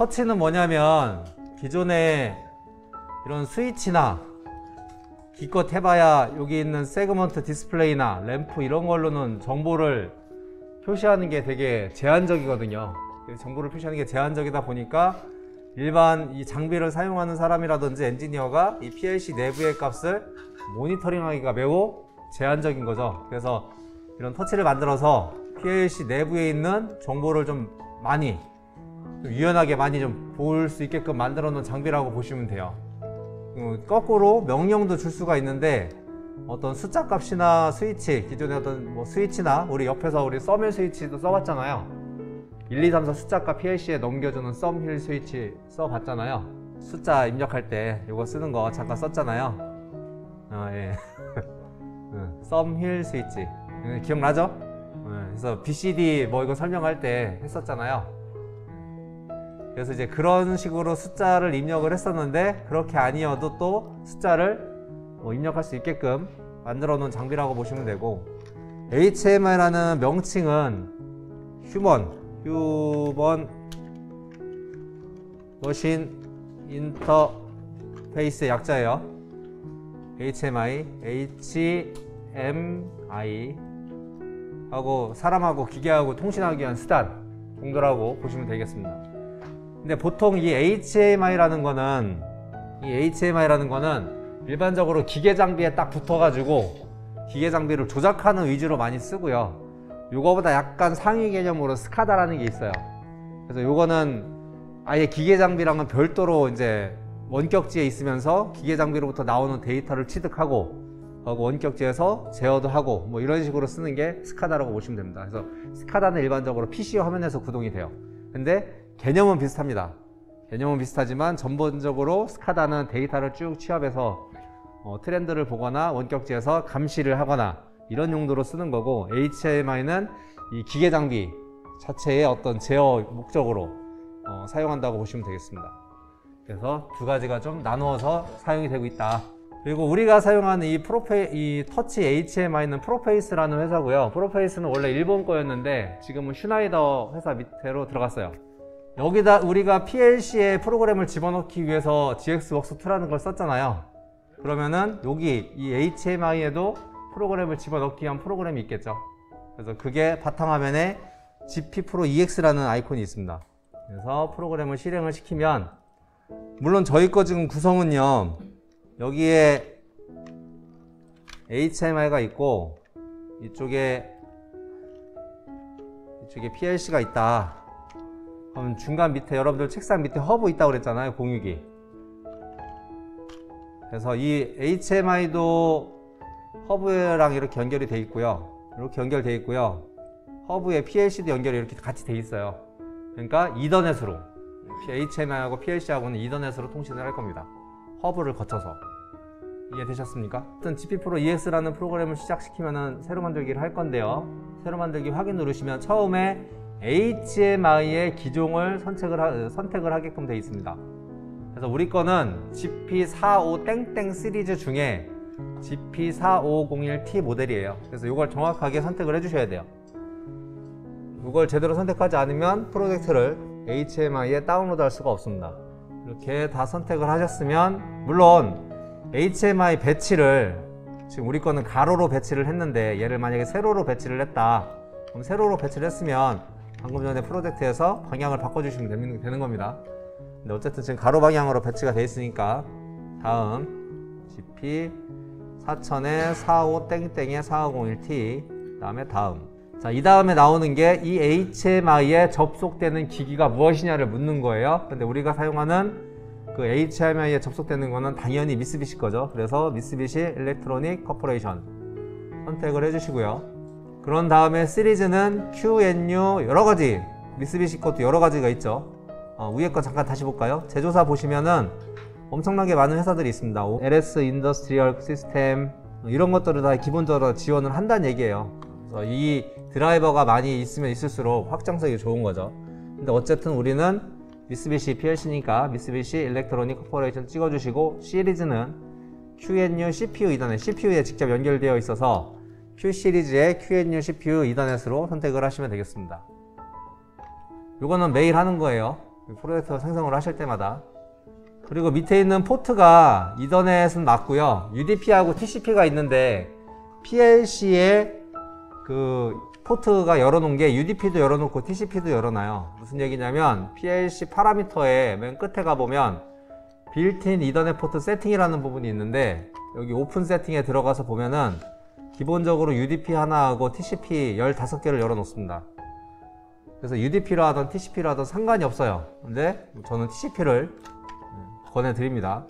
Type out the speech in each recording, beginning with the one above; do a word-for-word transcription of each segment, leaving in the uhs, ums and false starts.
터치는 뭐냐면 기존에 이런 스위치나 기껏 해봐야 여기 있는 세그먼트 디스플레이나 램프 이런 걸로는 정보를 표시하는 게 되게 제한적이거든요. 정보를 표시하는 게 제한적이다 보니까 일반 이 장비를 사용하는 사람이라든지 엔지니어가 이 피엘씨 내부의 값을 모니터링하기가 매우 제한적인 거죠. 그래서 이런 터치를 만들어서 피엘씨 내부에 있는 정보를 좀 많이 좀 유연하게 많이 좀 볼 수 있게끔 만들어 놓은 장비라고 보시면 돼요. 거꾸로 명령도 줄 수가 있는데 어떤 숫자 값이나 스위치, 기존의 어떤 뭐 스위치나 우리 옆에서 우리 썸힐 스위치도 써봤잖아요. 일, 이, 삼, 사 숫자 값 피엘씨에 넘겨주는 썸힐 스위치 써봤잖아요. 숫자 입력할 때 이거 쓰는 거 잠깐 썼잖아요. 어, 예. 썸힐 스위치 기억나죠? 그래서 비씨디 뭐 이거 설명할 때 했었잖아요. 그래서 이제 그런 식으로 숫자를 입력을 했었는데 그렇게 아니어도 또 숫자를 뭐 입력할 수 있게끔 만들어 놓은 장비라고 보시면 되고, 에이치엠아이라는 명칭은 휴먼, 휴먼 머신 인터페이스의 약자예요. 에이치엠아이, 에이치엠아이 하고 사람하고 기계하고 통신하기 위한 수단 정도라고 보시면 되겠습니다. 근데 보통 이 에이치엠아이라는 거는 이 에이치엠아이라는 거는 일반적으로 기계 장비에 딱 붙어 가지고 기계 장비를 조작하는 위주로 많이 쓰고요. 요거보다 약간 상위 개념으로 스카다라는 게 있어요. 그래서 요거는 아예 기계 장비랑은 별도로 이제 원격지에 있으면서 기계 장비로부터 나오는 데이터를 취득하고 하고 원격지에서 제어도 하고 뭐 이런 식으로 쓰는 게 스카다라고 보시면 됩니다. 그래서 스카다는 일반적으로 피씨 화면에서 구동이 돼요. 근데 개념은 비슷합니다. 개념은 비슷하지만 전반적으로 스카다는 데이터를 쭉 취합해서 어, 트렌드를 보거나 원격지에서 감시를 하거나 이런 용도로 쓰는 거고, 에이치엠아이는 이 기계 장비 자체의 어떤 제어 목적으로 어, 사용한다고 보시면 되겠습니다. 그래서 두 가지가 좀 나누어서 사용이 되고 있다. 그리고 우리가 사용하는 이 프로페이, 이 터치 에이치엠아이는 프로페이스라는 회사고요. 프로페이스는 원래 일본 거였는데 지금은 슈나이더 회사 밑으로 들어갔어요. 여기다 우리가 피엘씨에 프로그램을 집어넣기 위해서 지엑스웍스이라는 걸 썼잖아요. 그러면은 여기 이 에이치엠아이에도 프로그램을 집어넣기 위한 프로그램이 있겠죠. 그래서 그게 바탕화면에 지피프로이엑스라는 아이콘이 있습니다. 그래서 프로그램을 실행을 시키면, 물론 저희 거 지금 구성은요, 여기에 에이치엠아이가 있고 이쪽에 이쪽에 피엘씨가 있다. 그럼 중간 밑에 여러분들 책상 밑에 허브 있다고 그랬잖아요. 공유기. 그래서 이 에이치엠아이도 허브랑 이렇게 연결이 돼 있고요. 이렇게 연결돼 있고요. 허브에 피엘씨도 연결이 이렇게 같이 돼 있어요. 그러니까 이더넷으로 에이치엠아이하고 피엘씨하고는 이더넷으로 통신을 할 겁니다. 허브를 거쳐서. 이해되셨습니까? 어떤 지피프로이엑스라는 프로그램을 시작시키면은 새로 만들기를 할 건데요. 새로 만들기 확인 누르시면 처음에 에이치엠아이의 기종을 선택을, 하, 선택을 하게끔 되어 있습니다. 그래서 우리 거는 지피 사오공 시리즈 중에 지피 사오공일 티 모델이에요. 그래서 이걸 정확하게 선택을 해주셔야 돼요. 이걸 제대로 선택하지 않으면 프로젝트를 에이치엠아이에 다운로드 할 수가 없습니다. 이렇게 다 선택을 하셨으면, 물론 에이치엠아이 배치를 지금 우리 거는 가로로 배치를 했는데 얘를 만약에 세로로 배치를 했다. 그럼 세로로 배치를 했으면 방금 전에 프로젝트에서 방향을 바꿔주시면 되는, 되는 겁니다. 근데 어쨌든 지금 가로 방향으로 배치가 되어 있으니까 다음 지피 사천에 사오공에 사오공일 티, 그 다음에 다음. 자, 이 다음에 나오는 게 이 에이치엠아이에 접속되는 기기가 무엇이냐를 묻는 거예요. 근데 우리가 사용하는 그 에이치엠아이에 접속되는 거는 당연히 미쓰비시 거죠. 그래서 미쓰비시 일렉트로닉 코퍼레이션 선택을 해주시고요. 그런 다음에 시리즈는 큐엔유 여러가지, 미쓰비시 것도 여러가지가 있죠. 어, 위에 거 잠깐 다시 볼까요? 제조사 보시면은 엄청나게 많은 회사들이 있습니다. 엘에스 인더스트리얼 시스템 이런 것들을 다 기본적으로 지원을 한다는 얘기예요. 그래서 이 드라이버가 많이 있으면 있을수록 확장성이 좋은 거죠. 근데 어쨌든 우리는 미쓰비시 피엘씨니까 미쓰비시 일렉트로닉 코퍼레이션 찍어주시고, 시리즈는 큐엔유 씨피유 이더넷, 씨피유에 직접 연결되어 있어서 Q 시리즈의 큐엔유 씨피유 이더넷으로 선택을 하시면 되겠습니다. 이거는 매일 하는 거예요. 프로젝터 생성을 하실 때마다. 그리고 밑에 있는 포트가 이더넷은 맞고요. 유디피하고 티씨피가 있는데 피엘씨에 그 포트가 열어놓은 게 유디피도 열어놓고 티씨피도 열어놔요. 무슨 얘기냐면 피엘씨 파라미터의 맨 끝에 가보면 빌트인 이더넷 포트 세팅이라는 부분이 있는데 여기 오픈 세팅에 들어가서 보면은 기본적으로 유디피 하나하고 티씨피 열다섯 개를 열어놓습니다. 그래서 유디피로 하든 티씨피로 하든 상관이 없어요. 근데 저는 티씨피를 권해드립니다.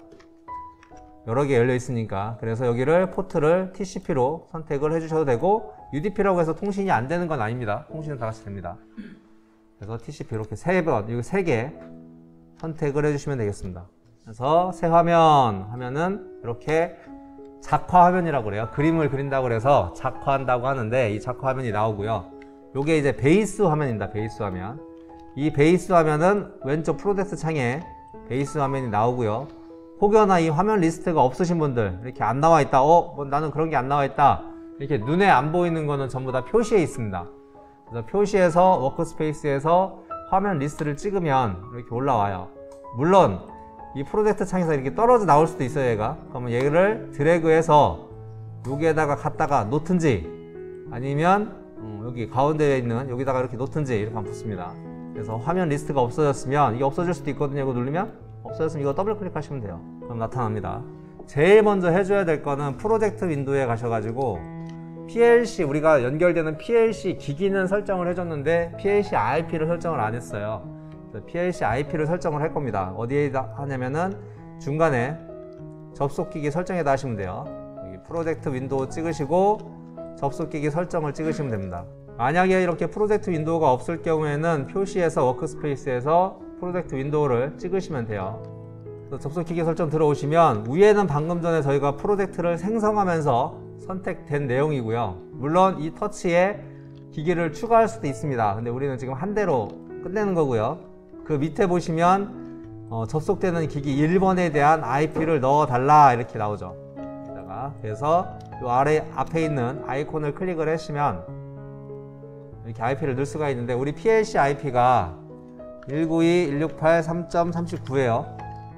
여러 개 열려 있으니까. 그래서 여기를 포트를 티씨피로 선택을 해주셔도 되고 유디피라고 해서 통신이 안 되는 건 아닙니다. 통신은 다 같이 됩니다. 그래서 티씨피 이렇게 세 번, 이거 세 개 선택을 해주시면 되겠습니다. 그래서 새 화면 하면은 이렇게 작화 화면이라고 그래요. 그림을 그린다고 그래서 작화한다고 하는데 이 작화 화면이 나오고요. 요게 이제 베이스 화면입니다. 베이스 화면. 이 베이스 화면은 왼쪽 프로젝트 창에 베이스 화면이 나오고요. 혹여나 이 화면 리스트가 없으신 분들, 이렇게 안 나와 있다. 어, 뭐 나는 그런 게 안 나와 있다. 이렇게 눈에 안 보이는 거는 전부 다 표시에 있습니다. 그래서 표시에서 워크스페이스에서 화면 리스트를 찍으면 이렇게 올라와요. 물론 이 프로젝트 창에서 이렇게 떨어져 나올 수도 있어요, 얘가. 그러면 얘를 드래그해서 여기에다가 갖다가 놓든지 아니면 음, 여기 가운데에 있는 여기다가 이렇게 놓든지 이렇게 하면 붙습니다. 그래서 화면 리스트가 없어졌으면 이게 없어질 수도 있거든요. 이거 누르면 없어졌으면 이거 더블 클릭하시면 돼요. 그럼 나타납니다. 제일 먼저 해줘야 될 거는 프로젝트 윈도우에 가셔가지고 피엘씨, 우리가 연결되는 피엘씨 기기는 설정을 해줬는데 피엘씨 아이피를 설정을 안 했어요. 피엘씨 아이피를 설정을 할 겁니다. 어디에 하냐면은 중간에 접속기기 설정에다 하시면 돼요. 여기 프로젝트 윈도우 찍으시고 접속기기 설정을 찍으시면 됩니다. 만약에 이렇게 프로젝트 윈도우가 없을 경우에는 표시에서 워크스페이스에서 프로젝트 윈도우를 찍으시면 돼요. 접속기기 설정 들어오시면 위에는 방금 전에 저희가 프로젝트를 생성하면서 선택된 내용이고요. 물론 이 터치에 기기를 추가할 수도 있습니다. 근데 우리는 지금 한 대로 끝내는 거고요. 그 밑에 보시면 어, 접속되는 기기 일 번에 대한 아이피를 넣어 달라 이렇게 나오죠. 여기다가 그래서 이 아래 앞에 있는 아이콘을 클릭을 하시면 이렇게 아이피를 넣을 수가 있는데 우리 피엘씨 아이피가 일구이 일 육팔 삼 점 삼십구예요.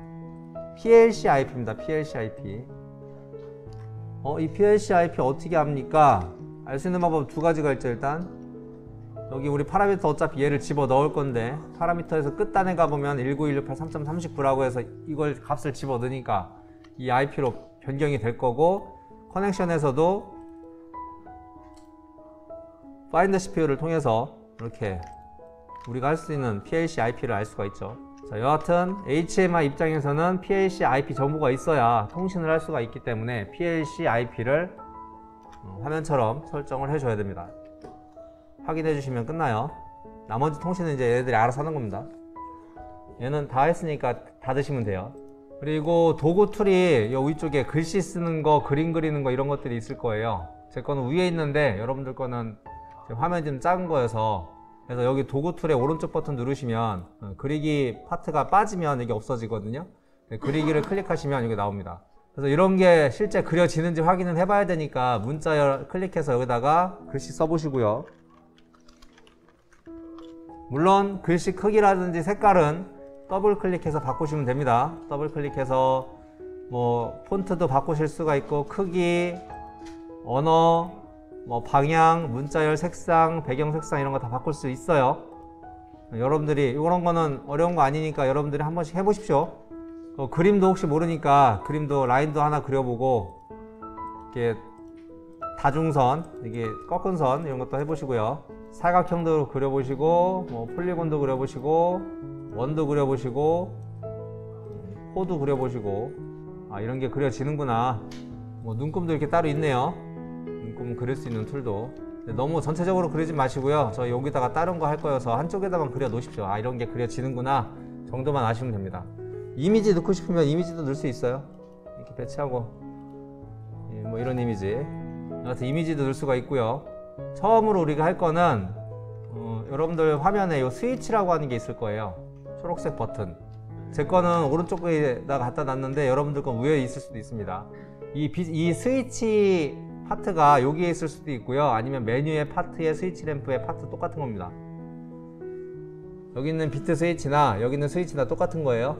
피엘씨 아이피입니다. 피엘씨 아이피. 어, 이 피엘씨 아이피 어떻게 합니까? 알 수 있는 방법 두 가지가 있죠. 일단 여기 우리 파라미터 어차피 얘를 집어 넣을 건데 파라미터에서 끝단에 가보면 일구이 일 육팔 삼 점 삼십구라고 해서 이걸 값을 집어 넣으니까 이 아이피로 변경이 될 거고, 커넥션에서도 파인드 씨피유를 통해서 이렇게 우리가 할 수 있는 피엘씨 아이피를 알 수가 있죠. 자, 여하튼 에이치엠아이 입장에서는 피엘씨 아이피 정보가 있어야 통신을 할 수가 있기 때문에 피엘씨 아이피를 화면처럼 설정을 해줘야 됩니다. 확인해 주시면 끝나요. 나머지 통신은 이제 얘네들이 알아서 하는 겁니다. 얘는 다 했으니까 닫으시면 돼요. 그리고 도구 툴이 이 위쪽에 글씨 쓰는 거, 그림 그리는 거 이런 것들이 있을 거예요. 제 거는 위에 있는데 여러분들 거는 화면이 좀 작은 거여서, 그래서 여기 도구 툴의 오른쪽 버튼 누르시면 그리기 파트가 빠지면 이게 없어지거든요. 그리기를 클릭하시면 이게 나옵니다. 그래서 이런 게 실제 그려지는지 확인을 해봐야 되니까 문자 클릭해서 여기다가 글씨 써보시고요. 물론 글씨 크기라든지 색깔은 더블 클릭해서 바꾸시면 됩니다. 더블 클릭해서 뭐 폰트도 바꾸실 수가 있고, 크기, 언어, 뭐 방향, 문자열, 색상, 배경 색상 이런 거 다 바꿀 수 있어요. 여러분들이 이런 거는 어려운 거 아니니까 여러분들이 한 번씩 해보십시오. 어, 그림도 혹시 모르니까 그림도 라인도 하나 그려보고, 이렇게 다중선, 이게 꺾은 선 이런 것도 해보시고요. 사각형도 그려보시고, 뭐 폴리곤도 그려보시고, 원도 그려보시고, 호도 그려보시고. 아, 이런 게 그려지는구나. 뭐 눈금도 이렇게 따로 있네요. 눈금 그릴 수 있는 툴도. 너무 전체적으로 그리지 마시고요. 저 여기다가 다른 거 할 거여서 한쪽에다만 그려 놓으십시오. 아, 이런 게 그려지는구나 정도만 아시면 됩니다. 이미지 넣고 싶으면 이미지도 넣을 수 있어요. 이렇게 배치하고, 예, 뭐 이런 이미지. 여하튼 이미지도 넣을 수가 있고요. 처음으로 우리가 할 거는 어, 여러분들 화면에 이 스위치라고 하는 게 있을 거예요. 초록색 버튼. 제 거는 오른쪽에다 갖다 놨는데 여러분들 건 위에 있을 수도 있습니다. 이, 비, 이 스위치 파트가 여기에 있을 수도 있고요. 아니면 메뉴의 파트에 스위치 램프의 파트 똑같은 겁니다. 여기 있는 비트 스위치나 여기 있는 스위치나 똑같은 거예요.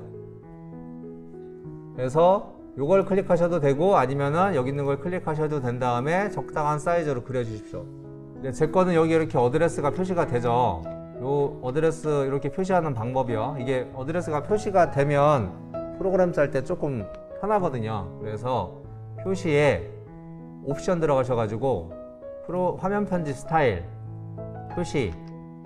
그래서 요걸 클릭하셔도 되고 아니면은 여기 있는 걸 클릭하셔도 된 다음에 적당한 사이즈로 그려주십시오. 네, 제 거는 여기 이렇게 어드레스가 표시가 되죠. 요 어드레스 이렇게 표시하는 방법이요. 이게 어드레스가 표시가 되면 프로그램 짤 때 조금 편하거든요. 그래서 표시에 옵션 들어가셔가지고 프로 화면 편집 스타일 표시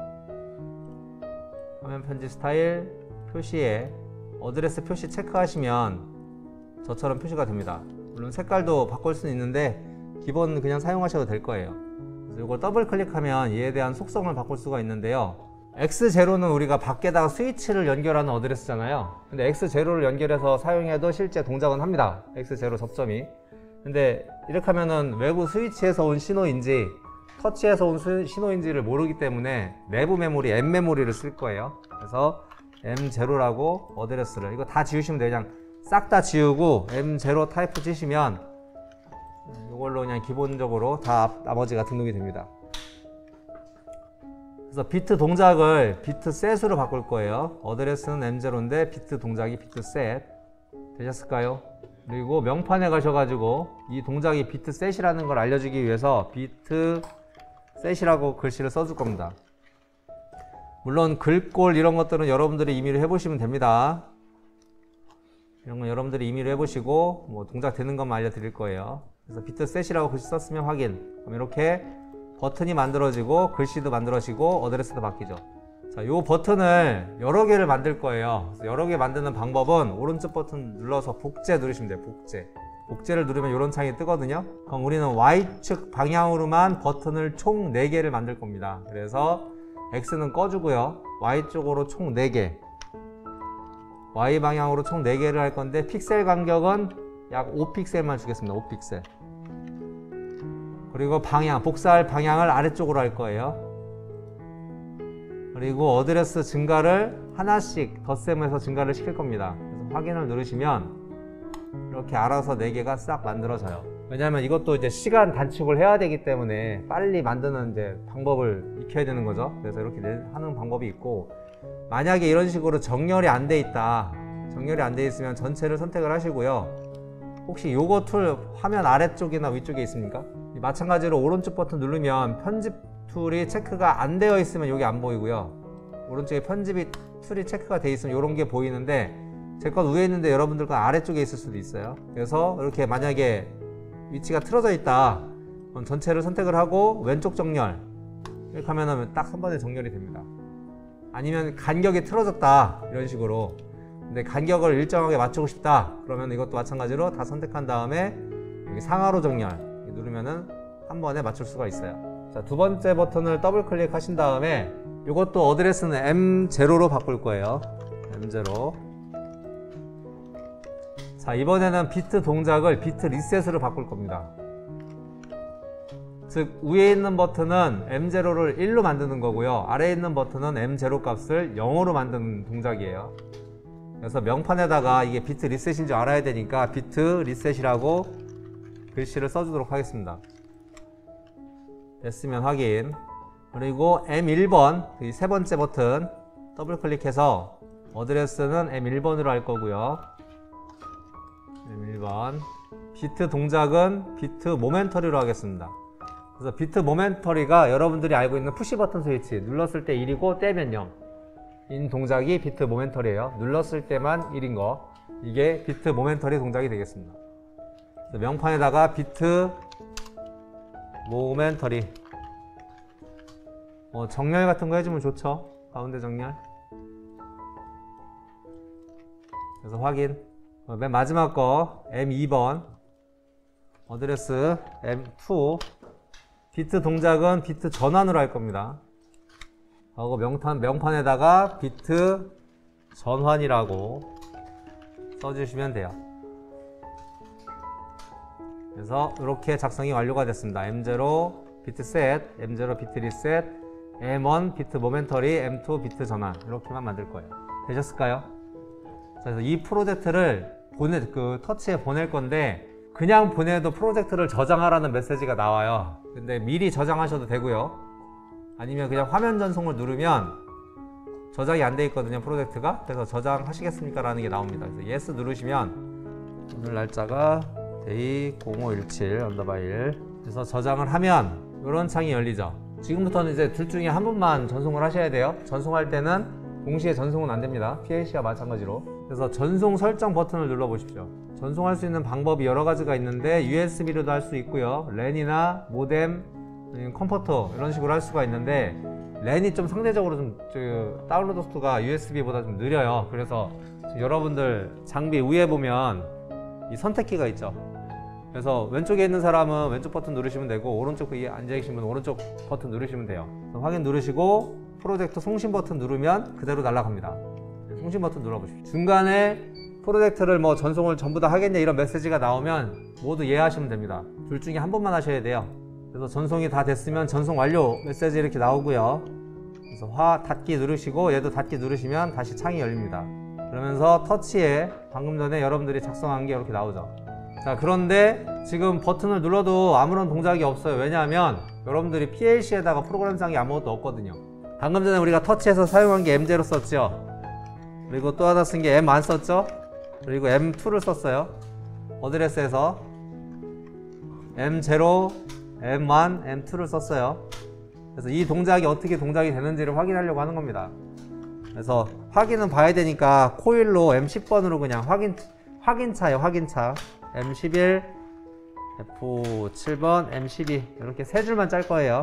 화면 편집 스타일 표시에 어드레스 표시 체크하시면 저처럼 표시가 됩니다. 물론 색깔도 바꿀 수는 있는데 기본 그냥 사용하셔도 될 거예요. 그래서 이걸 더블 클릭하면 이에 대한 속성을 바꿀 수가 있는데요. 엑스 제로는 우리가 밖에다가 스위치를 연결하는 어드레스잖아요. 근데 엑스 제로를 연결해서 사용해도 실제 동작은 합니다. 엑스 제로 접점이. 근데 이렇게 하면은 외부 스위치에서 온 신호인지 터치에서 온 수, 신호인지를 모르기 때문에 내부 메모리 엠 메모리를 쓸 거예요. 그래서 엠 제로라고 어드레스를 이거 다 지우시면 돼요. 그냥 싹 다 지우고 엠 제로 타이프 치시면 이걸로 그냥 기본적으로 다 나머지가 등록이 됩니다. 그래서 비트 동작을 비트 셋으로 바꿀 거예요. 어드레스는 엠 제로인데 비트 동작이 비트 셋 되셨을까요? 그리고 명판에 가셔가지고 이 동작이 비트 셋이라는 걸 알려주기 위해서 비트 셋이라고 글씨를 써줄 겁니다. 물론 글꼴 이런 것들은 여러분들이 임의로 해보시면 됩니다. 이런 건 여러분들이 임의로 해보시고 뭐 동작 되는 것만 알려드릴 거예요. 그래서 비트 셋이라고 글씨 썼으면 확인. 그럼 이렇게 버튼이 만들어지고 글씨도 만들어지고 어드레스도 바뀌죠. 자, 요 버튼을 여러 개를 만들 거예요. 여러 개 만드는 방법은 오른쪽 버튼 눌러서 복제 누르시면 돼요. 복제. 복제를 누르면 이런 창이 뜨거든요. 그럼 우리는 Y축 방향으로만 버튼을 총 네 개를 만들 겁니다. 그래서 X는 꺼주고요. Y쪽으로 총 네 개. Y 방향으로 총 네 개를 할 건데 픽셀 간격은 약 오 픽셀만 주겠습니다. 오 픽셀. 그리고 방향, 복사할 방향을 아래쪽으로 할 거예요. 그리고 어드레스 증가를 하나씩 덧셈해서 증가를 시킬 겁니다. 그래서 확인을 누르시면 이렇게 알아서 네 개가 싹 만들어져요. 왜냐하면 이것도 이제 시간 단축을 해야 되기 때문에 빨리 만드는 이제 방법을 익혀야 되는 거죠. 그래서 이렇게 하는 방법이 있고, 만약에 이런 식으로 정렬이 안 돼 있다, 정렬이 안 돼 있으면 전체를 선택을 하시고요. 혹시 요거 툴 화면 아래쪽이나 위쪽에 있습니까? 마찬가지로 오른쪽 버튼 누르면 편집 툴이 체크가 안 되어 있으면 여기 안 보이고요. 오른쪽에 편집이 툴이 체크가 되어 있으면 이런 게 보이는데 제 건 위에 있는데 여러분들 건 아래쪽에 있을 수도 있어요. 그래서 이렇게 만약에 위치가 틀어져 있다, 그럼 전체를 선택을 하고 왼쪽 정렬 이렇게 하면 딱 한 번에 정렬이 됩니다. 아니면 간격이 틀어졌다 이런 식으로, 근데 간격을 일정하게 맞추고 싶다 그러면 이것도 마찬가지로 다 선택한 다음에 여기 상하로 정렬 누르면은 한 번에 맞출 수가 있어요. 자, 두 번째 버튼을 더블 클릭하신 다음에 이것도 어드레스는 엠 제로로 바꿀 거예요. 엠 제로. 자, 이번에는 비트 동작을 비트 리셋으로 바꿀 겁니다. 즉 위에 있는 버튼은 엠 제로를 일로 만드는 거고요, 아래에 있는 버튼은 엠 제로 값을 영으로 만드는 동작이에요. 그래서 명판에다가 이게 비트 리셋인 줄 알아야 되니까 비트 리셋이라고 글씨를 써주도록 하겠습니다. 됐으면 확인. 그리고 엠 일 번, 이 세 번째 버튼 더블 클릭해서 어드레스는 엠 일 번으로 할 거고요. 엠 일 번. 비트 동작은 비트 모멘터리로 하겠습니다. 그래서 비트 모멘터리가 여러분들이 알고 있는 푸시 버튼 스위치, 눌렀을 때 일이고 떼면 영 인 동작이 비트 모멘터리예요. 눌렀을 때만 일인 거, 이게 비트 모멘터리 동작이 되겠습니다. 그래서 명판에다가 비트 모멘터리, 어, 정렬 같은 거 해주면 좋죠. 가운데 정렬. 그래서 확인. 어, 맨 마지막 거 엠 이 번 어드레스 엠 투. 비트 동작은 비트 전환으로 할 겁니다. 하고 명판, 명판에다가 비트 전환이라고 써주시면 돼요. 그래서 이렇게 작성이 완료가 됐습니다. 엠 제로 비트 셋, 엠 제로 비트 리셋, 엠 원 비트 모멘터리, 엠 투 비트 전환, 이렇게만 만들 거예요. 되셨을까요? 자, 그래서 이 프로젝트를 보내, 그 터치에 보낼 건데 그냥 보내도 프로젝트를 저장하라는 메시지가 나와요. 근데 미리 저장하셔도 되고요. 아니면 그냥 화면 전송을 누르면 저장이 안 돼 있거든요, 프로젝트가. 그래서 저장하시겠습니까? 라는 게 나옵니다. 그래서 예스 누르시면 오늘 날짜가 데이 공오일칠 언더바 일. 그래서 저장을 하면 이런 창이 열리죠. 지금부터는 이제 둘 중에 한 분만 전송을 하셔야 돼요. 전송할 때는 동시에 전송은 안 됩니다. 피엘씨와 마찬가지로. 그래서 전송 설정 버튼을 눌러 보십시오. 전송할 수 있는 방법이 여러 가지가 있는데 유에스비로도 할 수 있고요, 랜이나 모뎀, 컴포터 이런 식으로 할 수가 있는데 랜이 좀 상대적으로 좀 다운로드 속도가 유에스비보다 좀 느려요. 그래서 여러분들 장비 위에 보면 이 선택키가 있죠. 그래서 왼쪽에 있는 사람은 왼쪽 버튼 누르시면 되고, 오른쪽에 앉아 계신 분은 오른쪽 버튼 누르시면 돼요. 확인 누르시고 프로젝트 송신 버튼 누르면 그대로 날아갑니다. 송신 버튼 눌러보십시오. 중간에 프로젝트를 뭐 전송을 전부 다 하겠냐 이런 메시지가 나오면 모두 예하시면 됩니다. 둘 중에 한 번만 하셔야 돼요. 그래서 전송이 다 됐으면 전송 완료 메시지 이렇게 나오고요. 그래서 화 닫기 누르시고 얘도 닫기 누르시면 다시 창이 열립니다. 그러면서 터치에 방금 전에 여러분들이 작성한 게 이렇게 나오죠. 자, 그런데 지금 버튼을 눌러도 아무런 동작이 없어요. 왜냐하면 여러분들이 피엘씨에다가 프로그램상이 아무것도 없거든요. 방금 전에 우리가 터치해서 사용한 게 엠 제로 썼죠. 그리고 또 하나 쓴 게 엠 원 썼죠. 그리고 엠 투를 썼어요. 어드레스에서 엠 제로, 엠 원, 엠 투를 썼어요. 그래서 이 동작이 어떻게 동작이 되는지를 확인하려고 하는 겁니다. 그래서 확인은 봐야 되니까 코일로 엠 십 번으로 그냥 확인, 확인차예요. 확인차. 엠 십일, 에프 칠 번, 엠 십이 이렇게 세 줄만 짤 거예요.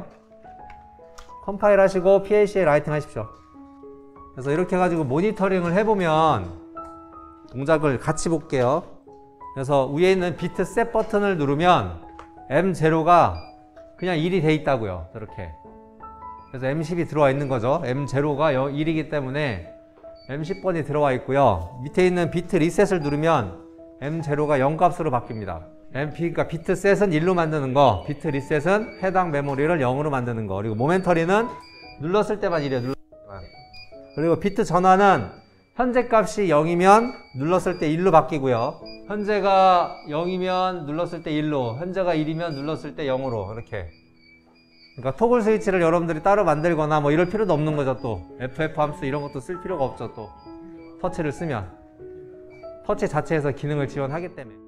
컴파일 하시고 피엘씨에 라이팅 하십시오. 그래서 이렇게 해가지고 모니터링을 해보면 동작을 같이 볼게요. 그래서 위에 있는 비트 셋 버튼을 누르면 엠 제로가 그냥 일이 돼 있다고요. 이렇게. 그래서 엠 십이 들어와 있는 거죠. 엠 제로가 일이기 때문에 엠 십 번이 들어와 있고요. 밑에 있는 비트 리셋을 누르면 엠 제로가 영 값으로 바뀝니다. 엠피, 그러니까 비트 셋은 일로 만드는 거, 비트 리셋은 해당 메모리를 영으로 만드는 거, 그리고 모멘터리는 눌렀을 때만 이래요. 눌렀을 때만. 그리고 비트 전환은 현재 값이 영이면 눌렀을 때 일로 바뀌고요. 현재가 영이면 눌렀을 때 일로, 현재가 일이면 눌렀을 때 영으로, 이렇게. 그러니까 토글 스위치를 여러분들이 따로 만들거나 뭐 이럴 필요도 없는 거죠. 또 에프에프 함수 이런 것도 쓸 필요가 없죠. 또 터치를 쓰면 터치 자체에서 기능을 지원하기 때문에.